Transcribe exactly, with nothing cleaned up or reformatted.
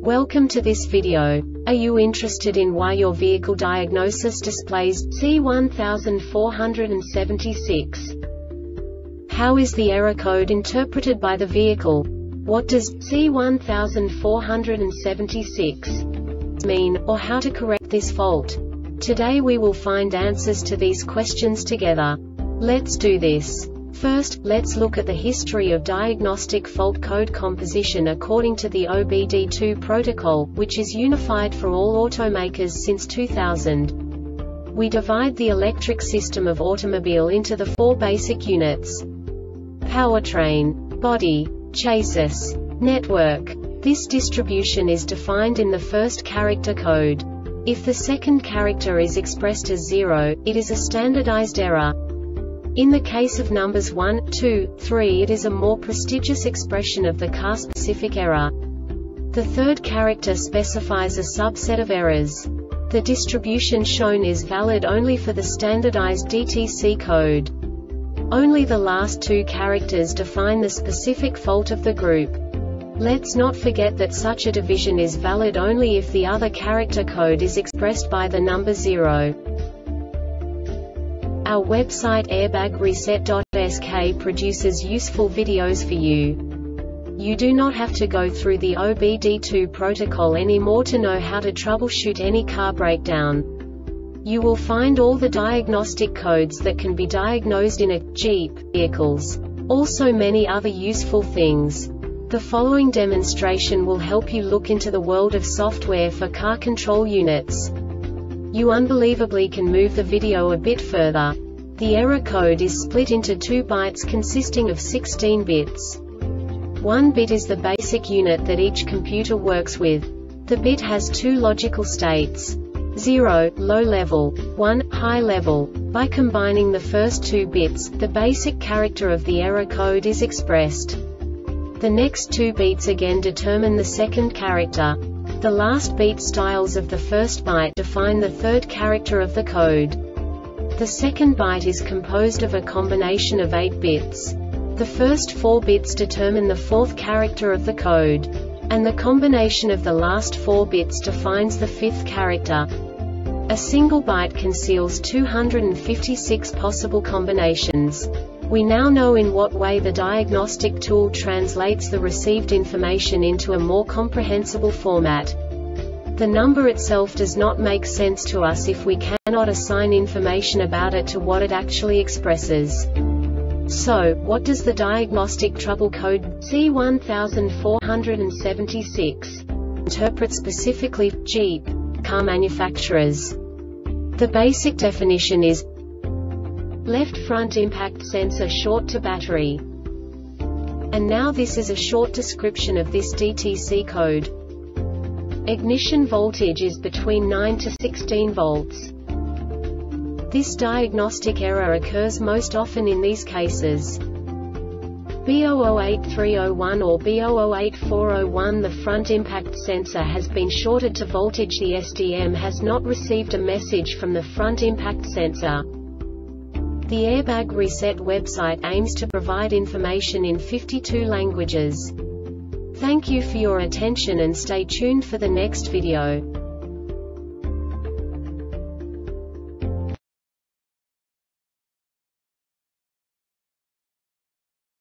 Welcome to this video. Are you interested in why your vehicle diagnosis displays C one four seven six? How is the error code interpreted by the vehicle? What does C one four seven six mean, or how to correct this fault? Today we will find answers to these questions together. Let's do this. First, let's look at the history of diagnostic fault code composition according to the O B D two protocol, which is unified for all automakers since two thousand. We divide the electric system of automobile into the four basic units: powertrain, body, chassis, network. This distribution is defined in the first character code. If the second character is expressed as zero, it is a standardized error. In the case of numbers one, two, three, it is a more prestigious expression of the car-specific error. The third character specifies a subset of errors. The distribution shown is valid only for the standardized D T C code. Only the last two characters define the specific fault of the group. Let's not forget that such a division is valid only if the other character code is expressed by the number zero. Our website airbag reset dot S K produces useful videos for you. You do not have to go through the O B D two protocol anymore to know how to troubleshoot any car breakdown. You will find all the diagnostic codes that can be diagnosed in a Jeep vehicles. Also many other useful things. The following demonstration will help you look into the world of software for car control units. You unbelievably can move the video a bit further. The error code is split into two bytes consisting of sixteen bits. One bit is the basic unit that each computer works with. The bit has two logical states: zero, low level, one, high level. By combining the first two bits, the basic character of the error code is expressed. The next two bits again determine the second character. The last beat styles of the first byte define the third character of the code. The second byte is composed of a combination of eight bits. The first four bits determine the fourth character of the code. And the combination of the last four bits defines the fifth character. A single byte conceals two hundred fifty-six possible combinations. We now know in what way the diagnostic tool translates the received information into a more comprehensible format. The number itself does not make sense to us if we cannot assign information about it to what it actually expresses. So, what does the diagnostic trouble code C one four seven six interpret specifically for Jeep car manufacturers? The basic definition is: left front impact sensor short to battery. And now this is a short description of this D T C code. Ignition voltage is between nine to sixteen volts. This diagnostic error occurs most often in these cases: B zero zero eight three zero one or B zero zero eight four zero one. The front impact sensor has been shorted to voltage. The S D M has not received a message from the front impact sensor. The Airbag Reset website aims to provide information in fifty-two languages. Thank you for your attention and stay tuned for the next video.